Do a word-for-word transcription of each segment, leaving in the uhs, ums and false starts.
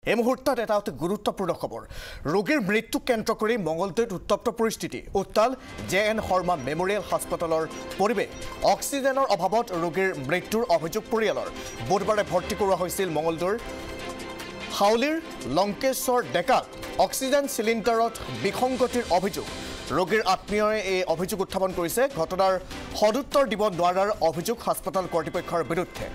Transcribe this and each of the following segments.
এই মুহূৰ্তত এটা অতি গুৰুত্বপূৰ্ণ খবৰ ৰোগীৰ মৃত্যু কেন্দ্ৰ কৰি মঙলদৈত উত্তপ্ত পৰিস্থিতি উত্তাল জে এন শৰ্মা মেমৰিয়েল হাস্পতালৰ পৰিৱেশ অক্সিজেনৰ অভাৱত ৰোগীৰ মৃত্যুৰ অভিযোগ পৰিয়ালৰ বুধবাৰে ভৰ্তি কৰোৱা হৈছিল মঙলদৈৰ হাউলিৰ লংকেশ্বৰ ডেকাক অক্সিজেন চিলিণ্ডাৰত বিসংগতিৰ অভিযোগ ৰোগীৰ আত্মীয়ই এই অভিযোগ উত্থাপন কৰিছে ঘটনাৰ সদুত্তৰ দিব নোৱাৰাৰ অভিযোগ হাস্পতাল কৰ্তৃপক্ষৰ বিৰুদ্ধে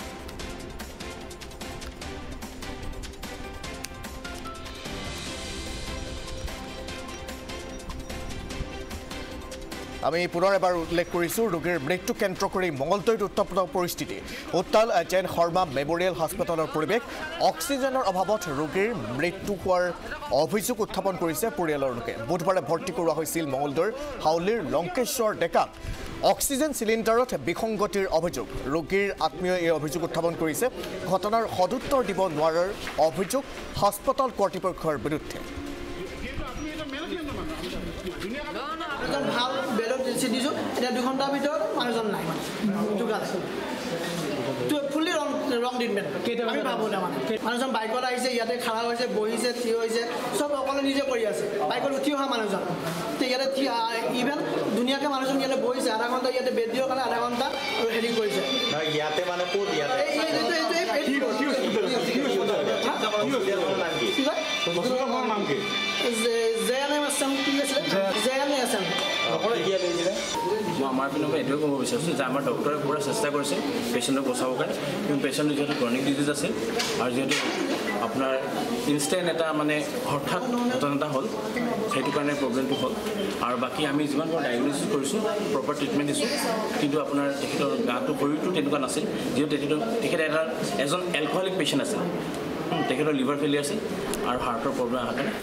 আমি পুনৰ এবাৰ উল্লেখ কৰিছোঁ ৰোগীৰ মৃত্যু কেন্দ্ৰ কৰি মঙলদৈত উত্তপ্ত পৰিস্থিতি উত্তাল জেন শৰ্মা মেমৰিয়েল হাস্পতালৰ পৰিৱেশ অক্সিজেনৰ অভাৱত ৰোগীৰ মৃত্যু হোৱাৰ অভিযোগ উত্থাপন কৰিছে পৰিয়ালৰ লোকে বুধবাৰে ভৰ্তি কৰোৱা হৈছিল মঙলদৈৰ হাউলিৰ লংকেশ্বৰ ডেকাক অক্সিজেন চিলিণ্ডাৰত বিসংগতিৰ অভিযোগ ৰোগীৰ আত্মীয়ই এই অভিযোগ উত্থাপন কৰিছে ঘটনাৰ সদুত্তৰ দিব নোৱাৰাৰ অভিযোগ হাস্পতাল কৰ্তৃপক্ষৰ বিৰুদ্ধে ভাল বেডত দিছোঁ এতিয়া দুঘণ্টাৰ ভিতৰত মানুহজন নাই ফুল্লি ৰং ৰং ট্ৰিটমেণ্ট আমি ভাবোঁ তাৰমানে মানুহজন বাইকত আহিছে ইয়াতে খাৰা হৈছে বহিছে থিয় হৈছে চব অকলে নিজে কৰি আছে বাইকত উঠি অহা মানুহজন তো ইয়াতে ইভেন ধুনীয়াকৈ মানুহজন ইয়াতে বহিছে আধা ঘণ্টা ইয়াতে বেড দিয়াৰ কাৰণে আধা ঘণ্টা হেৰি কৰিছে ইয়াতে মানে ক'ত ইয়াতে জে এন এম আছাম কি আছিলে জে এন এ আছাম মই আমাৰ পিনৰ পৰা এইটোৱে ক'ব বিচাৰিছোঁ যে আমাৰ ডক্টৰে পুৰা চেষ্টা কৰিছে পেচেণ্টক বচাবৰ কাৰণে কিন্তু পেচেণ্টৰ যিহেতু ক্ৰনিক ডিজিজ আছে আৰু যিহেতু আপোনাৰ ইনষ্টেণ্ট এটা মানে হঠাৎ ঘটনা এটা হ'ল সেইটো কাৰণে প্ৰব্লেমটো হ'ল আৰু বাকী আমি যিমান পাৰোঁ ডায়েগন'চিছ কৰিছোঁ প্ৰপাৰ ট্ৰিটমেণ্ট দিছোঁ কিন্তু আপোনাৰ তেখেতৰ গাটো শৰীৰটো তেনেকুৱা নাছিল যিহেতু তেখেতৰ তেখেত এটা এজন এলকহলিক পেচেণ্ট আছিল তেখেতৰ লিভাৰ ফেইলিয়াৰ আছিল আৰু হাৰ্টৰ প্ৰব্লেম অহাৰ কাৰণে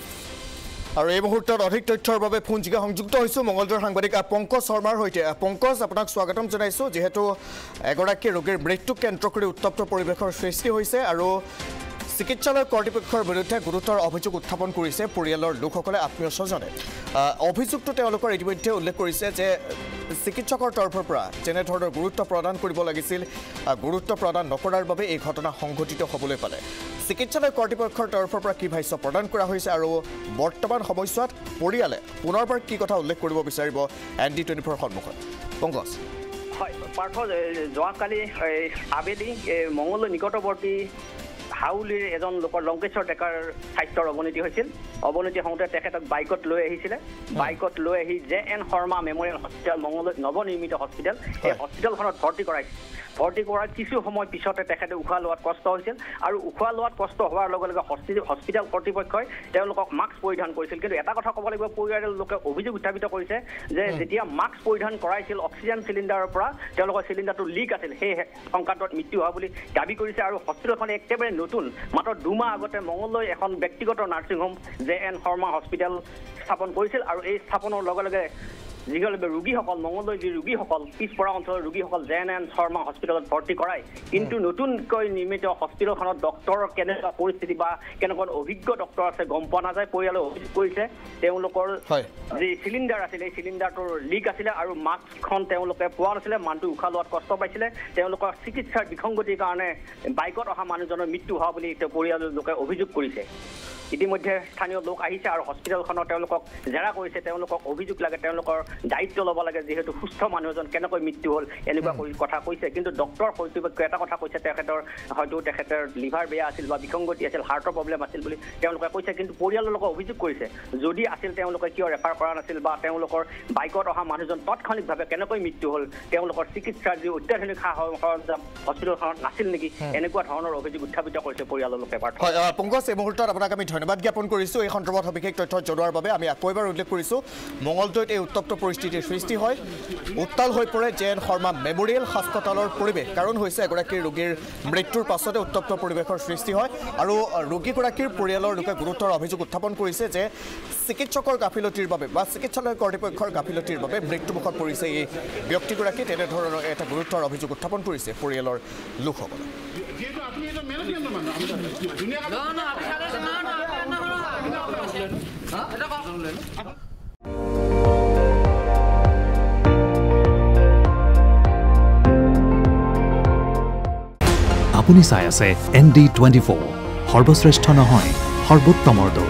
আৰু এই মুহূৰ্তত অধিক তথ্যৰ বাবে ফোন যোগে সংযুক্ত হৈছোঁ মঙলদৈৰ সাংবাদিক পংকজ শৰ্মাৰ সৈতে পংকজ আপোনাক স্বাগতম জনাইছোঁ যিহেতু এগৰাকী ৰোগীৰ মৃত্যু কেন্দ্ৰ কৰি উত্তপ্ত পৰিৱেশৰ সৃষ্টি হৈছে আৰু চিকিৎসালয় কৰ্তৃপক্ষৰ বিৰুদ্ধে গুৰুতৰ অভিযোগ উত্থাপন কৰিছে পৰিয়ালৰ লোকসকলে আত্মীয় স্বজনে অভিযোগটো তেওঁলোকৰ ইতিমধ্যে উল্লেখ কৰিছে যে চিকিৎসকৰ তৰফৰ পৰা যেনেধৰণৰ গুৰুত্ব প্ৰদান কৰিব লাগিছিল গুৰুত্ব প্ৰদান নকৰাৰ বাবে এই ঘটনা সংঘটিত হ'বলৈ পালে চিকিৎসালয় কৰ্তৃপক্ষৰ তৰফৰ পৰা কি ভাষ্য প্ৰদান কৰা হৈছে আৰু বৰ্তমান সময়ছোৱাত পৰিয়ালে পুনৰবাৰ কি কথা উল্লেখ কৰিব বিচাৰিব এন ডি টুৱেণ্টি ফ'ৰ সন্মুখত পংকজ হয় পাৰ্থ যোৱাকালি আবেলি মঙলদৈ নিকটৱৰ্তী হাউলিৰ এজন লোকৰ লংকেশ্বৰ ডেকাৰ স্বাস্থ্যৰ অৱনতি হৈছিল অৱনতি হওঁতে তেখেতক বাইকত লৈ আহিছিলে বাইকত লৈ আহি J N Sharma memorial hospital Mangaldai নৱনিৰ্মিত হস্পিটেল এই হস্পিটেলখনত ভৰ্তি কৰাইছিল ভৰ্তি কৰাৰ কিছু সময় পিছতে তেখেতে উশাহ লোৱাত কষ্ট হৈছিল আৰু উশাহ লোৱাত কষ্ট হোৱাৰ লগে লগে হস্পিটেল কৰ্তৃপক্ষই তেওঁলোকক মাস্ক পৰিধান কৰিছিল কিন্তু এটা কথা ক'ব লাগিব পৰিয়ালৰ লোকে অভিযোগ উত্থাপিত কৰিছে যে যেতিয়া মাস্ক পৰিধান কৰাইছিল অক্সিজেন চিলিণ্ডাৰৰ পৰা তেওঁলোকৰ চিলিণ্ডাৰটো লিক আছিল সেই সংকান্তত মৃত্যু হোৱা বুলি দাবী কৰিছে আৰু হস্পিটেলখন একেবাৰে নতুন মাত্ৰ দুমাহ আগতে মঙলদৈ এখন ব্যক্তিগত nursing home J N Sharma hospital স্থাপন কৰিছিল আৰু এই স্থাপনৰ লগে লগে যিসকল ৰোগীসকল মঙলদৈৰ যি ৰোগীসকল পিছপৰা অঞ্চলৰ ৰোগীসকল জে এন এন শৰ্মা হস্পিটেলত ভৰ্তি কৰায় কিন্তু নতুনকৈ নিৰ্মিত হস্পিটেলখনত ডক্টৰৰ কেনেকুৱা পৰিস্থিতি বা কেনেকুৱা অভিজ্ঞ ডক্টৰ আছে গম পোৱা নাযায় পৰিয়ালে অভিযোগ কৰিছে তেওঁলোকৰ যি চিলিণ্ডাৰ আছিলে এই চিলিণ্ডাৰটোৰ লিক আছিলে আৰু মাস্কখন তেওঁলোকে পোৱা নাছিলে মানুহটো উশাহ লোৱাত কষ্ট পাইছিলে তেওঁলোকৰ চিকিৎসাৰ বিসংগতিৰ কাৰণে বাইকত অহা মানুহজনৰ মৃত্যু হোৱা বুলি পৰিয়ালৰ লোকে অভিযোগ কৰিছে ইতিমধ্যে স্থানীয় লোক আহিছে আৰু হস্পিটেলখনৰ তেওঁলোকক জেৰা কৰিছে তেওঁলোকক অভিযোগ লাগে তেওঁলোকৰ দায়িত্ব ল'ব লাগে যিহেতু সুস্থ মানুহ এজন কেনেকৈ মৃত্যু হ'ল এনেকুৱা কথা কৈছে কিন্তু ডক্টৰ কৰ্তৃপক্ষই এটা কথা কৈছে তেখেতৰ হয়তো তেখেতৰ লিভাৰ বেয়া আছিল বা বিসংগতি আছিল হাৰ্টৰ প্ৰব্লেম আছিল বুলি তেওঁলোকে কৈছে কিন্তু পৰিয়ালৰ লোকে অভিযোগ কৰিছে যদি আছিল তেওঁলোকে কিয় ৰেফাৰ কৰা নাছিল বা তেওঁলোকৰ বাইকত অহা মানুহজন তৎক্ষণিকভাৱে কেনেকৈ মৃত্যু হ'ল তেওঁলোকৰ চিকিৎসাৰ যি অত্যাধুনিক সা সৰঞ্জাম হস্পিটেলখনত নাছিল নেকি এনেকুৱা ধৰণৰ অভিযোগ উত্থাপিত কৰিছে পৰিয়ালৰ লোকে পংকজ এই মুহূৰ্তত আপোনাক আমি ধন্যবাদ জ্ঞাপন কৰিছোঁ এই সন্দৰ্ভত সবিশেষ তথ্য জনোৱাৰ বাবে আমি আকৌ এবাৰ উল্লেখ কৰিছোঁ মঙলদৈত এই উত্তপ্ত পৰিস্থিতিৰ সৃষ্টি হয় উত্তাল হৈ পৰে জে এন শৰ্মা মেমৰিয়েল হাস্পতালৰ পৰিৱেশ কাৰণ হৈছে এগৰাকী ৰোগীৰ মৃত্যুৰ পাছতে উত্তপ্ত পৰিৱেশৰ সৃষ্টি হয় আৰু ৰোগীগৰাকীৰ পৰিয়ালৰ লোকে গুৰুতৰ অভিযোগ উত্থাপন কৰিছে যে চিকিৎসকৰ গাফিলতিৰ বাবে বা চিকিৎসালয় কৰ্তৃপক্ষৰ গাফিলতিৰ বাবে মৃত্যুমুখত পৰিছে এই ব্যক্তিগৰাকী তেনেধৰণৰ এটা গুৰুতৰ অভিযোগ উত্থাপন কৰিছে পৰিয়ালৰ লোকসকলে আপুনি চাই আছে এন ডি টুৱেণ্টি ফ'ৰ সৰ্বশ্ৰেষ্ঠ নহয় সৰ্বোত্তমৰ দোষ।